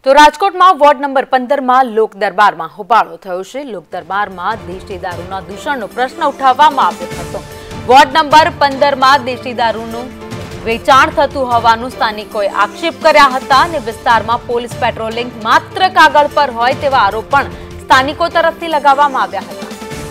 તો રાજકોટમાં ward number 15માં લોક દરબારમાં હોબાળો થયો છે। લોક દરબારમાં દેશી દારૂના દૂષણનો પ્રશ્ન ઉઠાવવામાં આવ્યો હતો। વોર્ડ નંબર 15માં દેશી દારૂનું વેચાણ થતું હોવાનું સ્થાનિકોએ આક્ષેપ કર્યા હતા અને વિસ્તારમાં પોલીસ પેટ્રોલિંગ માત્ર કાગળ પર હોય તેવા આરોપ પણ સ્થાનિકો તરફથી લગાવવામાં આવ્યા હતા।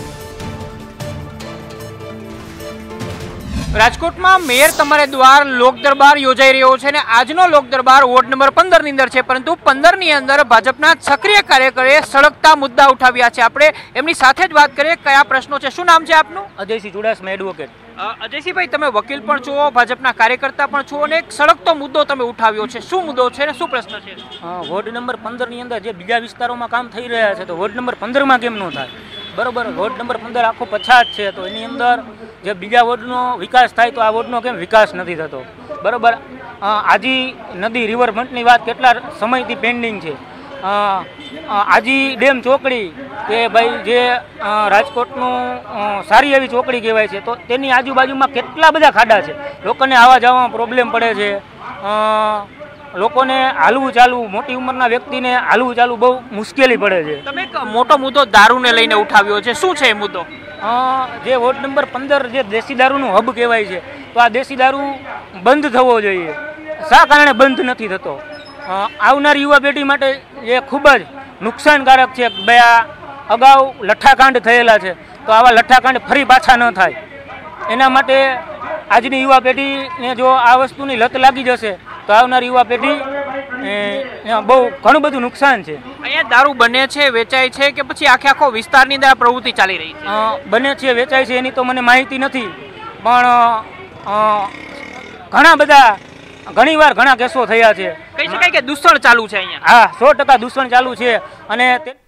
રાજકોટમાં મેયર તમારે દ્વાર લોક દરબાર યોજાઈ રહ્યો છે અને આજનો લોક દરબાર વોર્ડ નંબર 15 ની અંદર છે, પરંતુ 15 ની અંદર ભાજપના સક્રિય કાર્યકરોએ સળગતા મુદ્દા ઉઠાવ્યા છે। આપણે એમની સાથે જ વાત કરીએ કયા પ્રશ્નો છે। શું નામ છે આપનું? અજયસિંહ ચુડાસમા, એડવોકેટ। અજયસિંહભાઈ, તમે વકીલ પણ છો, ભાજપના કાર્યકર્તા પણ છો અને એક સળગતો મુદ્દો તમે ઉઠાવ્યો છે। શું મુદ્દો છે અને શું પ્રશ્ન છે? વોર્ડ નંબર 15 ની અંદર જે બીજા વિસ્તારોમાં કામ થઈ રહ્યા છે તો વોર્ડ નંબર 15 માં કેમ ન થાય? બરોબર, વોર્ડ નંબર 15 આખો પછાત છે, તો એની અંદર જે બીજા વોર્ડનો વિકાસ થાય તો આ વોર્ડનો કેમ વિકાસ નથી થતો? બરોબર, આજી નદી રિવરફ્રન્ટની વાત કેટલા સમયથી પેન્ડિંગ છે। આજી ડેમ ચોકડી કે ભાઈ જે રાજકોટનું સારી એવી ચોકડી કહેવાય છે, તો તેની આજુબાજુમાં કેટલા બધા ખાડા છે, લોકોને આવવા જવામાં પ્રોબ્લેમ પડે છે, લોકોને હાલવું ચાલવું, મોટી ઉંમરના વ્યક્તિને હાલવું ચાલવું બહુ મુશ્કેલી પડે છે। તમે એક મોટો મુદ્દો દારૂને લઈને ઉઠાવ્યો છે, શું છે એ મુદ્દો? જે વોર્ડ નંબર 15 જે દેશી દારૂનું હબ કહેવાય છે, તો આ દેશી દારૂ બંધ થવો જોઈએ। શા કારણે બંધ નથી થતો? આવનાર યુવા પેઢી માટે એ ખૂબ જ નુકસાનકારક છે। બે અગાઉ લઠ્ઠાકાંડ થયેલા છે, તો આવા લઠ્ઠાકાંડ ફરી પાછા ન થાય એના માટે આજની યુવા પેઢીને જો આ વસ્તુની લત લાગી જશે તો આવનાર યુવા પેઢી બહુ ઘણું બધું નુકસાન છે। અહીંયા દારૂ બને છે, વેચાય છે કે પછી આખો વિસ્તારની અંદર પ્રવૃત્તિ ચાલી રહી છે? બને છે, વેચાય છે એની તો મને માહિતી નથી, પણ ઘણી વાર ઘણા કેસો થયા છે। કહી શકાય કે દૂષણ ચાલુ છે અહીંયા? હા, 100% દૂષણ ચાલુ છે અને